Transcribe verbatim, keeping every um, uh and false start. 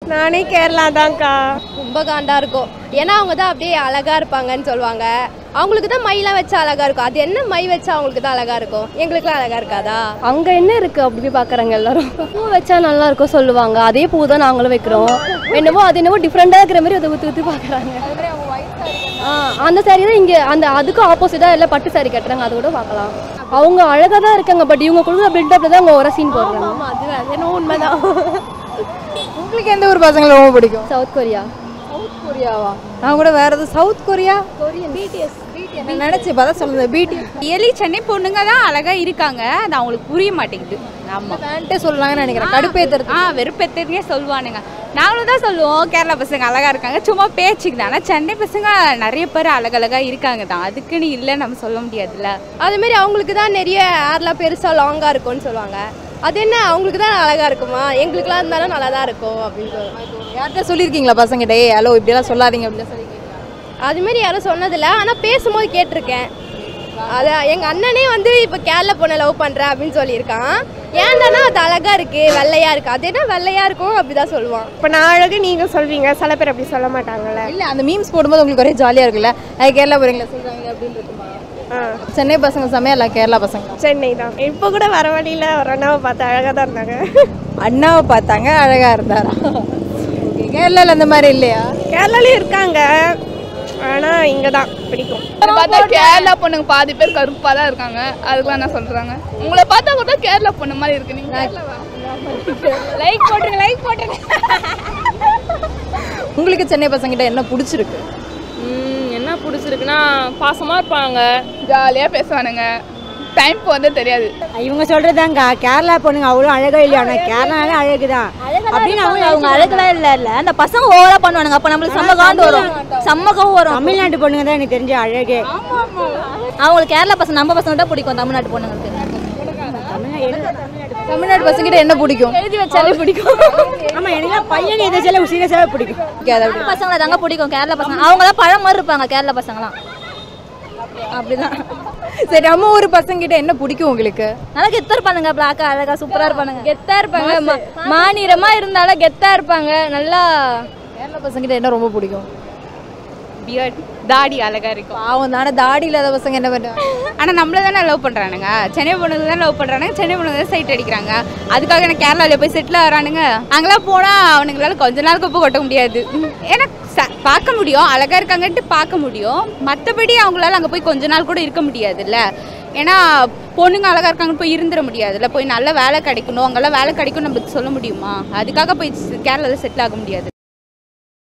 நானே கேரளா தான்க்கா. ரொம்ப காண்டா இருக்கும். ஏன்னா அவங்க தான் அப்படியே அழகா இருப்பாங்கன்னு சொல்லுவாங்க. அவங்களுக்கு தான் மைலாம் வச்சா அழகா இருக்கும். அது என்ன மை வச்சா அவங்களுக்கு தான் அழகா இருக்கும், எங்களுக்குலாம் அழகா இருக்காதா? அங்கே என்ன இருக்குது அப்படி போய் பார்க்குறாங்க எல்லாரும். பூ வச்சா நல்லா இருக்கும் சொல்லுவாங்க. அதே பூ தான் நாங்களும் வைக்கிறோம். என்னவோ அது என்னவோ டிஃப்ரெண்டாக இருக்கிற மாதிரி அதை ஊற்றி ஊற்றி பார்க்குறாங்க. ஆ அந்த சாரீ தான் இங்கே அந்த அதுக்கும் ஆப்போசிட்டாக எல்லாம் பட்டு சாரீ கட்டுறாங்க. அதை கூட பார்க்கலாம். அவங்க அழகாக தான் இருக்காங்க. பட் இவங்க கொடுக்குற பில்டப்பில் தான் அவங்க ஒரு சீன் போடுறாங்க. ஆமாம், அது அது என்ன உண்மைதான். உங்களுக்கு எந்த ஒரு பசங்களை ரொம்ப பிடிக்கும்? South Korea. சவுத் கொரியாவா? நான் கூட வேற எதுவும் சவுத் கொரியா கொரியன் பிடிஎஸ் நினைச்சு பார்த்தா சொல்லுங்க. பிடிஎஸ் ஏலி சென்னை பொண்ணுங்க தான் அழகா இருக்காங்க. அது அவங்களுக்கு புரிய மாட்டேங்குது. ஆமா பேண்ட்டே சொல்லலாங்கன்னு நினைக்கிறேன். கடுப்பேத்துறது. ஆ வெறுப்பேத்தே சொல்லுவானுங்க. நாங்களும் தான் சொல்லுவோம் கேரளா பசங்க அழகா இருக்காங்க, சும்மா பேச்சுக்கு தான். ஆனால் சென்னை பசங்க நிறைய பேர் அழகழகா இருக்காங்க தான். அதுக்குன்னு இல்லை நம்ம சொல்ல முடியாதுல்ல. அதுமாரி அவங்களுக்கு தான் நிறைய ஹேர்லாம் பெருசாக லாங்காக இருக்கும்னு சொல்லுவாங்க. அது என்ன அவங்களுக்கு தான் அழகா இருக்குமா, எங்களுக்குலாம் இருந்தாலும் நல்லா தான் இருக்கும் அப்படின்னு சொல்லுவாங்க. யார்கிட்ட சொல்லியிருக்கீங்களா பசங்கிட்ட ஏ ஹலோ இப்படியெல்லாம் சொல்லாதீங்க அப்படின்னு சொல்லியிருக்கீங்களா? அதுமாரி யாரும் சொன்னதில்லை, ஆனால் பேசும்போது கேட்டிருக்கேன். அதான் எங்கள் அண்ணனே வந்து இப்போ கேரளா பொண்ணை லவ் பண்ணுறேன் அப்படின்னு சொல்லியிருக்கான். ஏன்டானா அது அழகா இருக்கு, வெள்ளையா இருக்கு. அது என்ன வெள்ளையா இருக்கும் அப்படிதான் சொல்லுவான். இப்போ நான் அழகு நீங்கள் சொல்வீங்க, சில பேர் அப்படி சொல்ல மாட்டாங்கல்ல. இல்லை அந்த மீம்ஸ் போடும்போது உங்களுக்கு ஒரே ஜாலியாக இருக்குல்ல, அது கேரளா போகிறீங்களா சொல்கிறாங்க அப்படின்னு இருக்குமா? ஆ சென்னை பசங்க செம்மையா இல்லை கேரளா பசங்க? சென்னை தான். இப்போ கூட வர வழியில் ஒரு அண்ணாவை பார்த்து அழகாக தான் இருந்தாங்க. அண்ணாவை பார்த்தாங்க அழகாக இருந்தாரா? ஓகே. கேரளாவில் அந்த மாதிரி இல்லையா? கேரளாலேயும் இருக்காங்க, ஆனால் இங்கே தான் பிடிக்கும். பார்த்தா கேரளா பொண்ணுங்க பாதி பேர் கருப்பாக தான் இருக்காங்க. அதுக்கெல்லாம் என்ன சொல்கிறாங்க, உங்களை பார்த்தா கூட கேரளா பொண்ணு மாதிரி இருக்கு. நீங்கள் லைக் போட்டுருங்க, லைக் போட்டுருங்க. உங்களுக்கு சென்னை பசங்கிட்ட என்ன பிடிச்சிருக்கு? என்ன பிடிச்சிருக்குன்னா பாசமாக இருப்பாங்க, ஜாலியாக பேசுவானுங்க, டைம் போகிறதே தெரியாது. இவங்க சொல்றதாங்க கேரளா பொண்ணுங்க அவ்வளோ அழகா இல்லையா? ஆனால் கேரளாவே அழகுதான் அப்படின்னு அவங்க அவங்க அழகெல்லாம் இல்லை இல்லை அந்த பசங்க ஓவரா பண்ணுவானுங்க. அப்போ நம்மளுக்கு செம்ம காண்டு வரும், செம்ம கோவம் வரும். தமிழ்நாட்டு பொண்ணுங்க தான் எனக்கு தெரிஞ்ச அழகே. அவங்களுக்கு கேரளா பசங்க நம்ம பசங்க தான் பிடிக்கும். தமிழ்நாட்டு பொண்ணுங்களுக்கு தமிழ்நாட்டு பசங்கிட்ட என்ன பிடிக்கும்? எழுதி வச்சாலே பிடிக்கும். ஆமா எனக்கு பையன் எதாச்சும் சீரியஸாவே பிடிக்கும். பசங்களை தாங்க பிடிக்கும் கேரளா பசங்க. அவங்க தான் பழம் மாதிரி இருப்பாங்க கேரளா பசங்களாம். அப்படிதான். சரி, நம்ம ஊர் பசங்கிட்ட என்ன பிடிக்கும் உங்களுக்கு? நல்லா கெத்தா இருப்பானுங்க, பிளாக்கா அழகா சூப்பரா இருப்பானுங்க. கெத்தா இருப்பாங்க, மாநிறமா இருந்தாலும் கெத்தா இருப்பாங்க. நல்லா கேரளா பசங்கிட்ட என்ன ரொம்ப பிடிக்கும்? பியர்ட் தாடி அழகா இருக்கும். பாவம் தானே தாடி இல்லாத பசங்க என்ன பண்ணுவாங்க? ஆனால் நம்மள தானே லவ் பண்ணுறானுங்க. சென்னை பொண்ணுங்க தான் லவ் பண்ணுறானுங்க. சென்னை பொண்ணுங்க தான் சைட் அடிக்கிறாங்க. அதுக்காக எனக்கு கேரளாவில் போய் செட்டில் ஆகிறானுங்க. அங்கெல்லாம் போனால் அவனுங்களால கொஞ்ச நாள் குப்பை கொட்ட முடியாது. ஏன்னா பார்க்க முடியும், அழகாக இருக்காங்கன்ட்டு பார்க்க முடியும். மற்றபடி அவங்களால அங்கே போய் கொஞ்ச நாள் கூட இருக்க முடியாதுல்ல. ஏன்னா பொண்ணுங்க அழகாக இருக்காங்கன்னு போய் இருந்துட முடியாதுல்ல. போய் நல்ல வேலை கிடைக்கணும், அங்கெல்லாம் வேலை கிடைக்கும் நம்மளுக்கு சொல்ல முடியுமா? அதுக்காக போய் கேரளாவில் செட்டில் ஆக முடியாது.